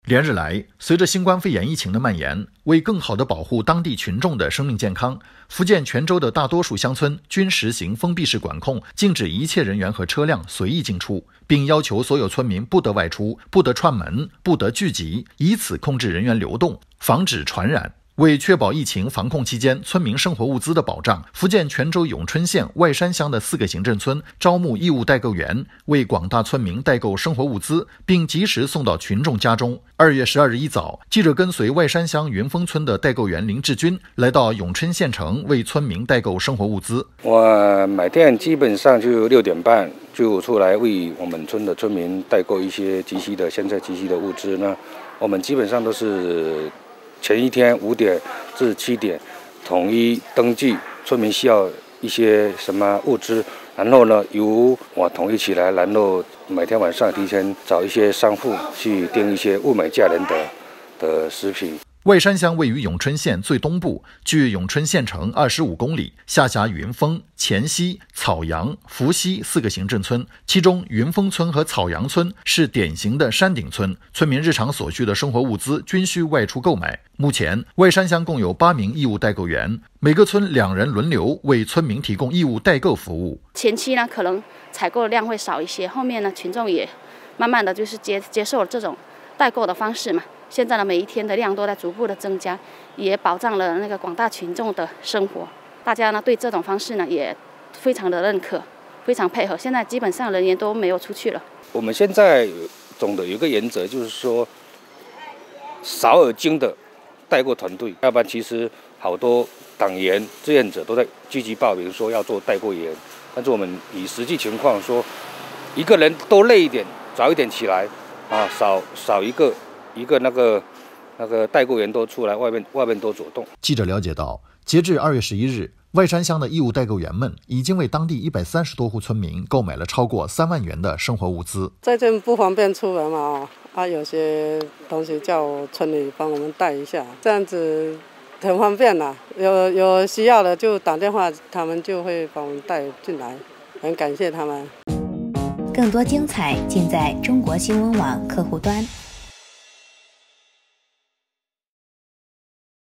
连日来，随着新冠肺炎疫情的蔓延，为更好地保护当地群众的生命健康，福建泉州的大多数乡村均实行封闭式管控，禁止一切人员和车辆随意进出，并要求所有村民不得外出、不得串门、不得聚集，以此控制人员流动，防止传染。为确保疫情防控期间村民生活物资的保障，福建泉州永春县外山乡的4个行政村招募义务代购员，为广大村民代购生活物资，并及时送到群众家中。2月12日一早，记者跟随外山乡云峰村的代购员林志军来到永春县城，为村民代购生活物资。 我每天基本上就6点半就出来为我们村的村民代购一些现在急需的物资呢。我们基本上都是前一天5点至7点统一登记村民需要一些什么物资，然后呢由我统一起来，然后每天晚上提前找一些商户去订一些物美价廉的食品。 外山乡位于永春县最东部，距永春县城25公里，下辖云峰、前溪、草阳、福溪4个行政村，其中云峰村和草阳村是典型的山顶村，村民日常所需的生活物资均需外出购买。目前，外山乡共有8名义务代购员，每个村2人轮流为村民提供义务代购服务。 前期呢，可能采购的量会少一些，后面呢，群众也慢慢的就是接受了这种代购的方式嘛。现在呢，每一天的量都在逐步的增加，也保障了那个广大群众的生活。大家呢对这种方式呢也非常的认可，非常配合。现在基本上人员都没有出去了。 我们现在总的有一个原则，就是说少而精的代购团队，要不然其实好多党员志愿者都在积极报名说要做代购员，但是我们以实际情况说，一个人多累一点，早一点起来啊，少一个那个代购员都出来外面多走动。 记者了解到，截至2月11日，外山乡的义务代购员们已经为当地130多户村民购买了超过3万元的生活物资。 最近不方便出门嘛，有些东西叫村里帮我们带一下，这样子很方便啦。有需要的就打电话，他们就会帮我们带进来，很感谢他们。 更多精彩尽在中国新闻网客户端。